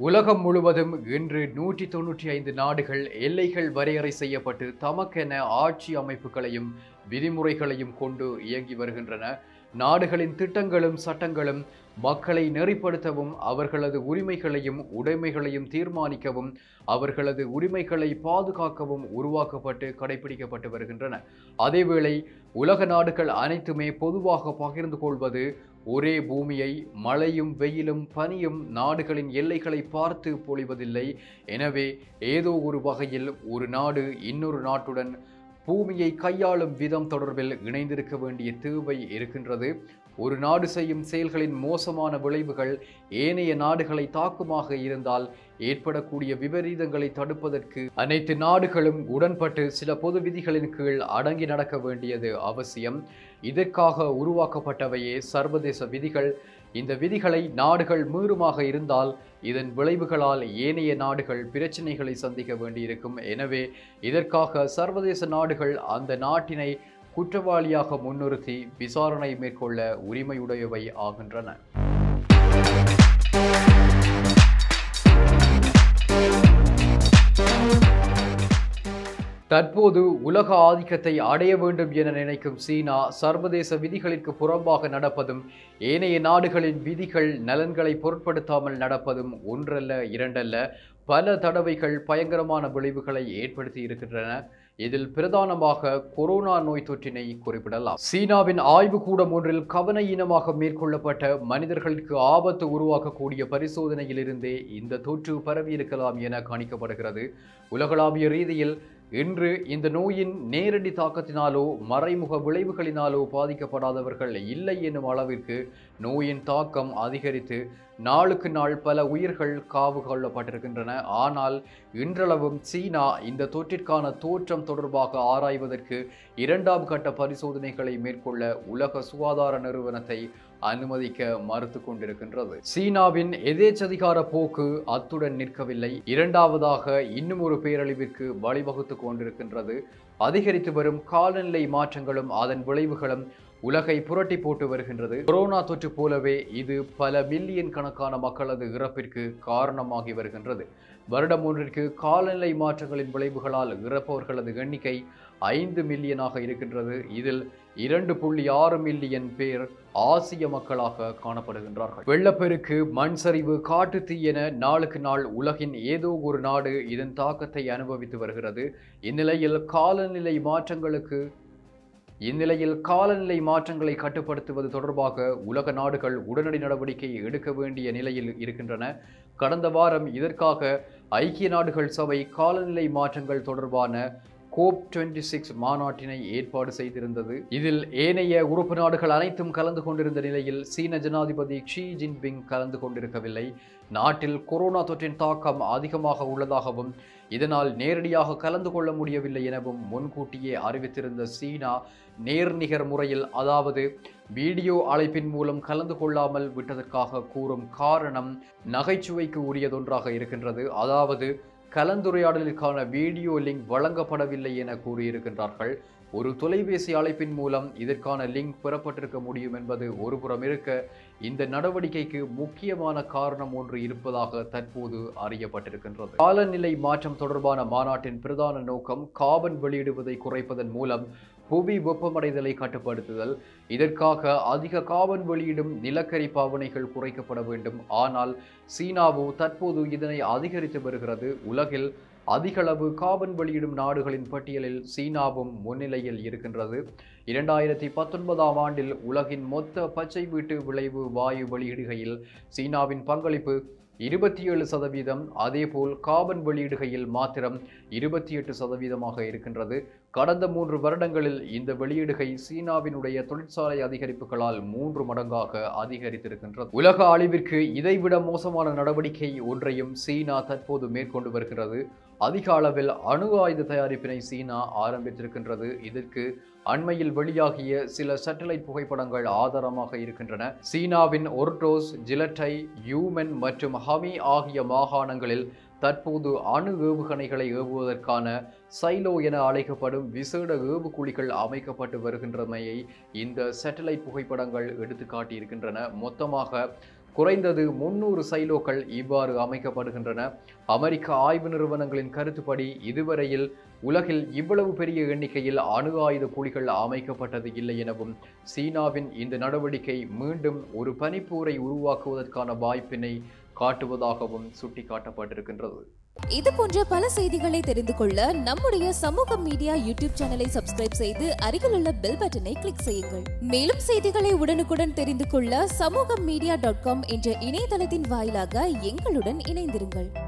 உலகம் முழுவதும் இன்று 195 நாடுகள் எல்லைகள் வரையறை செய்யப்பட்டு தமக்கென ஆட்சி அமைப்புகளையும் விதிமுறைகளையும் கொண்டு இயங்கி வருகின்றன. நாடுகளின் திட்டங்களும் சட்டங்களும் மக்களை நெறிப்படுத்தவும் அவர்களது உரிமைகளையும் உடைமைகளையும் தீர்மானிக்கவும் அவர்களது உரிமைகளை பாதுகாக்கவும் உருவாக்கப்பட்டு கடைபிடிக்கப்பட்டு வருகின்றன. அதேவேளை உலக நாடுகள் அனைத்துமே பொதுவாக பகிர்ந்து கொள்வது ஒரே பூமியை. மழையும் வெயிலும் பனியும் நாடுகளின் எல்லைகளை பார்த்து பொழிவதில்லை. எனவே ஏதோ ஒரு வகையில் ஒரு நாடு இன்னொரு நாட்டுடன் பூமியை கையாளும் விதம் தொடர்பில் இணைந்திருக்க வேண்டிய தேவை இருக்கின்றது. ஒரு நாடு செய்யும் செயல்களின் மோசமான விளைவுகள் ஏனைய நாடுகளை தாக்குமாக இருந்தால் ஏற்படக்கூடிய விபரீதங்களை தடுப்பதற்கு அனைத்து நாடுகளும் உடன்பட்டு சில பொது விதிகளின் கீழ் அடங்கி நடக்க வேண்டியது அவசியம். இதற்காக உருவாக்கப்பட்டவையே சர்வதேச விதிகள். இந்த விதிகளை நாடுகள் மீறுமாக இருந்தால் இதன் விளைவுகளால் ஏனைய நாடுகள் பிரச்சினைகளை சந்திக்க வேண்டியிருக்கும். எனவே இதற்காக சர்வதேச நாடுகள் அந்த நாட்டினை குற்றவாளியாக முன்னிறுத்தி விசாரணை மேற்கொள்ள உரிமையுடையவை ஆகின்றன. தற்போது உலக ஆதிக்கத்தை அடைய வேண்டும் என நினைக்கும் சீனா சர்வதேச விதிகளுக்கு புறம்பாக நடப்பதும் ஏனைய நாடுகளின் விதிகள் நலன்களை பொருட்படுத்தாமல் நடப்பதும் ஒன்றல்ல இரண்டல்ல பல தடவைகள் பயங்கரமான விளைவுகளை ஏற்படுத்தி இருக்கின்றன. இதில் பிரதானமாக கொரோனா நோய் தொற்றினை குறிப்பிடலாம். சீனாவின் ஆய்வுக்கூடம் ஒன்றில் கவனஈனமாக மேற்கொள்ளப்பட்ட மனிதர்களுக்கு ஆபத்து உருவாக்கக்கூடிய பரிசோதனையிலிருந்தே இந்த தொற்று பரவியிருக்கலாம் என கணிக்கப்படுகிறது. உலகளாவிய ரீதியில் இன்று இந்த நோயின் நேரடி தாக்கத்தினாலோ மறைமுக விளைவுகளினாலோ பாதிக்கப்படாதவர்கள் இல்லை என்னும் அளவிற்கு நோயின் தாக்கம் அதிகரித்து நாளுக்கு நாள் பல உயிர்கள் காவு கொள்ளப்பட்டிருக்கின்றன. ஆனால் இன்றளவும் சீனா இந்த தொற்றிற்கான தோற்றம் தொடர்பாக ஆராய்வதற்கு 2ஆம் கட்ட பரிசோதனைகளை மேற்கொள்ள உலக சுகாதார நிறுவனத்தை அனுமதிக்க மறுத்து கொண்டிருக்கின்றது. சீனாவின் எதேச்சதிகார போக்கு அத்துடன் நிற்கவில்லை. இரண்டாவதாக இன்னும் ஒரு பேரழிவிற்கு வழிவகுத்து கொண்டிருக்கின்றது. அதிகரித்து வரும் காலநிலை மாற்றங்களும் அதன் விளைவுகளும் உலகை புரட்டி போட்டு வருகின்றது. கொரோனா தொற்று போலவே இது பல மில்லியன் கணக்கான மக்களது இறப்பிற்கு காரணமாகி வருகின்றது. வருடம் ஒன்றிற்கு காலநிலை மாற்றங்களின் விளைவுகளால் இறப்பவர்களது எண்ணிக்கை 5 மில்லியனாக இருக்கின்றது. இதில் 2.6 மில்லியன் பேர் ஆசிய மக்களாக காணப்படுகின்றார்கள். வெள்ளப்பெருக்கு, மண் சரிவு, காட்டுத்தீ என நாளுக்கு நாள் உலகின் ஏதோ ஒரு நாடு இதன் தாக்கத்தை அனுபவித்து வருகிறது. இந்நிலையில் காலநிலை மாற்றங்களை கட்டுப்படுத்துவது தொடர்பாக உலக நாடுகள் உடனடி நடவடிக்கை எடுக்க வேண்டிய நிலையில் இருக்கின்றன. கடந்த வாரம் இதற்காக ஐக்கிய நாடுகள் சபை காலநிலை மாற்றங்கள் தொடர்பான COP26 மாநாட்டினை ஏற்பாடு செய்திருந்தது. இதில் ஏனைய உறுப்பு நாடுகள் அனைத்தும் கலந்து கொண்டிருந்த நிலையில் சீன ஜனாதிபதி ஷி ஜின்பிங் கலந்து கொண்டிருக்கவில்லை. நாட்டில் கொரோனா தொற்றின் தாக்கம் அதிகமாக உள்ளதாகவும் இதனால் நேரடியாக கலந்து கொள்ள முடியவில்லை எனவும் முன்கூட்டியே அறிவித்திருந்த சீனா நேர்நிகர் முறையில், அதாவது வீடியோ அழைப்பின் மூலம் கலந்து கொள்ளாமல் விட்டதற்காக கூறும் காரணம் நகைச்சுவைக்கு உரியதொன்றாக இருக்கின்றது. அதாவது கலந்துரையாடலுக்கான வீடியோ லிங்க் வழங்கப்படவில்லை என கூறியிருக்கின்றார்கள். ஒரு தொலைபேசி அழைப்பின் மூலம் இதற்கான லிங்க் பெறப்பட்டிருக்க முடியும் என்பது ஒருபுறம் இருக்க, இந்த நடவடிக்கைக்கு முக்கியமான காரணம் ஒன்று இருப்பதாக தற்போது அறியப்பட்டிருக்கின்றது. காலநிலை மாற்றம் தொடர்பான மாநாட்டின் பிரதான நோக்கம் கார்பன் வெளியிடுவதை குறைப்பதன் மூலம் புவி வெப்பமடைதலை கட்டுப்படுத்துதல். இதற்காக அதிக கார்பன் வெளியிடும் நிலக்கரி பாவனைகள் குறைக்கப்பட வேண்டும். ஆனால் சீனாவோ தற்போது இதனை அதிகரித்து வருகிறது. உலகில் அதிகளவு கார்பன் வெளியிடும் நாடுகளின் பட்டியலில் சீனாவும் முன்னிலையில் இருக்கின்றது. 2019ஆம் ஆண்டில் உலகின் மொத்த பச்சை வீட்டு விளைவு வாயு வெளியிடுகையில் சீனாவின் பங்களிப்பு 27%. அதேபோல் கார்பன் வெளியிடுகையில் மாத்திரம் 28% இருக்கின்றது. கடந்த 3 வருடங்களில் இந்த வெளியீடுகை சீனாவினுடைய தொழிற்சாலை அதிகரிப்புகளால் 3 மடங்காக அதிகரித்திருக்கின்றது. உலக அழிவிற்கு இதைவிட மோசமான நடவடிக்கை ஒன்றையும் சீனா தற்போது மேற்கொண்டு வருகிறது. அதிக அளவில் அணு ஆயுத தயாரிப்பினை சீனா ஆரம்பித்திருக்கின்றது. இதற்கு அண்மையில் வெளியாகிய சில சேட்டலைட் புகைப்படங்கள் ஆதாரமாக இருக்கின்றன. சீனாவின் ஒர்டோஸ், ஜிலட்டை, யூமென் மற்றும் ஹமி ஆகிய மாகாணங்களில் தற்போது அணு ஏவுகணைகளை ஏவுவதற்கான சைலோ என அழைக்கப்படும் விசேட ஏவுகுழிகள் அமைக்கப்பட்டு வருகின்றமையை இந்த சேட்டலைட் புகைப்படங்கள் எடுத்து காட்டியிருக்கின்றன. மொத்தமாக குறைந்தது 300 சைலோக்கள் இவ்வாறு அமைக்கப்படுகின்றன. அமெரிக்க ஆய்வு நிறுவனங்களின் கருத்துப்படி இதுவரையில் உலகில் இவ்வளவு பெரிய எண்ணிக்கையில் அணு ஆயுத குழிகள் அமைக்கப்பட்டது இல்லை எனவும் சீனாவின் இந்த நடவடிக்கை மீண்டும் ஒரு பனிப்போரை உருவாக்குவதற்கான வாய்ப்பினை காட்டுவதாகவும் சுட்டிக்காட்டப்பட்டிருக்கின்றது. இது போன்ற பல செய்திகளை தெரிந்து கொள்ள நம்முடைய சமூக மீடியா யூடியூப் சேனலை சப்ஸ்கிரைப் செய்து அருகில் உள்ள பெல் பட்டனை கிளிக் செய்யுங்கள். மேலும் செய்திகளை உடனுக்குடன் தெரிந்து கொள்ள சமூகமீடியா.com என்ற இணையதளத்தின் வாயிலாக எங்களுடன் இணைந்திருங்கள்.